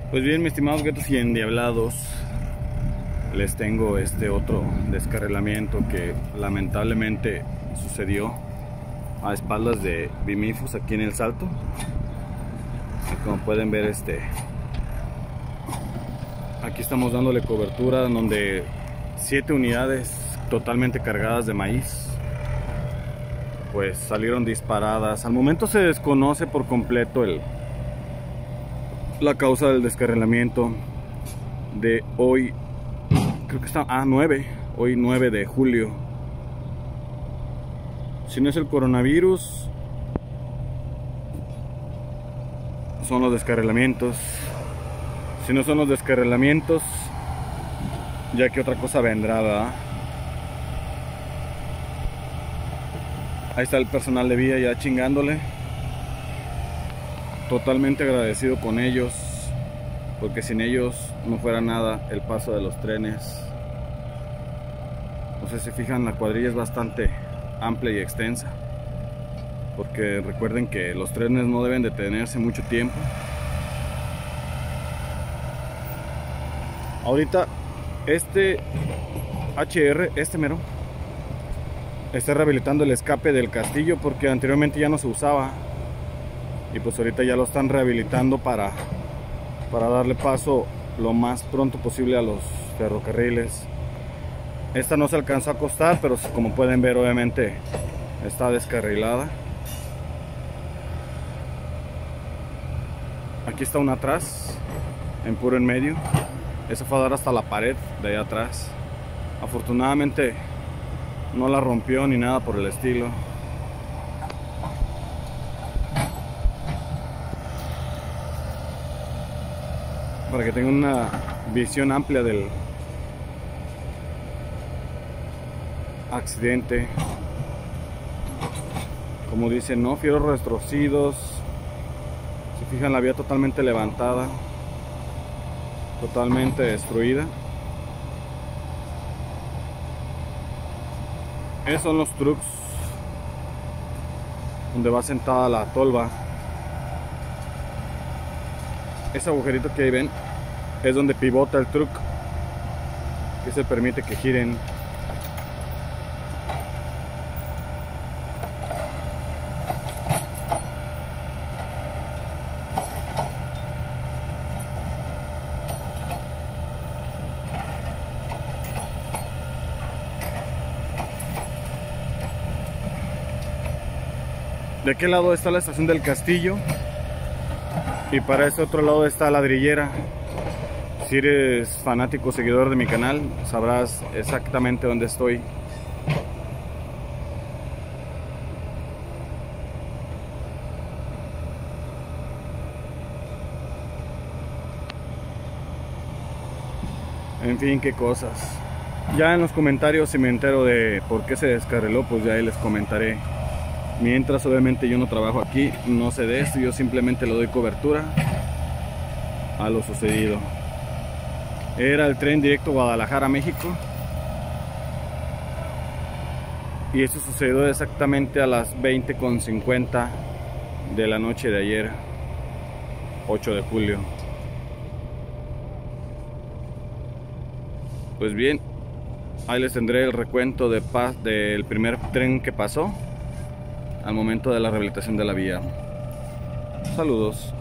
Pues bien, mis estimados gatos y endiablados, les tengo este otro descarrilamiento que lamentablemente sucedió a espaldas de Bimifus aquí en El Salto. Y como pueden ver, aquí estamos dándole cobertura, donde 7 unidades totalmente cargadas de maíz pues salieron disparadas. Al momento se desconoce por completo la causa del descarrilamiento de hoy. Creo que está hoy 9 de julio. Si no es el coronavirus, son los descarrilamientos. Si no son los descarrilamientos, ya que otra cosa vendrá, ¿verdad? Ahí está el personal de vía ya chingándole. Totalmente agradecido con ellos, porque sin ellos no fuera nada el paso de los trenes. No sé si fijan, la cuadrilla es bastante amplia y extensa, porque recuerden que los trenes no deben detenerse mucho tiempo. Ahorita HR, mero, está rehabilitando el escape del castillo, porque anteriormente ya no se usaba, y pues ahorita ya lo están rehabilitando para darle paso lo más pronto posible a los ferrocarriles. Esta no se alcanzó a acostar, pero como pueden ver, obviamente está descarrilada. Aquí está una atrás, en puro en medio. Esa fue a dar hasta la pared de allá atrás. Afortunadamente no la rompió ni nada por el estilo. Para que tengan una visión amplia del accidente. Como dicen, no fieros retorcidos. Si fijan, la vía totalmente levantada, totalmente destruida. Esos son los trucks donde va sentada la tolva. Ese agujerito que ahí ven es donde pivota el truck, que se permite que giren. ¿De qué lado está la estación del castillo? Y para ese otro lado está Ladrillera. Si eres fanático seguidor de mi canal, sabrás exactamente dónde estoy. En fin, qué cosas. Ya en los comentarios, si me entero de por qué se descarriló, pues ya ahí les comentaré. Mientras, obviamente, yo no trabajo aquí, no sé de esto, yo simplemente le doy cobertura a lo sucedido. Era el tren directo Guadalajara, México, y esto sucedió exactamente a las 20:50 de la noche de ayer, 8 de julio. Pues bien, ahí les tendré el recuento del primer tren que pasó al momento de la rehabilitación de la vía. Saludos.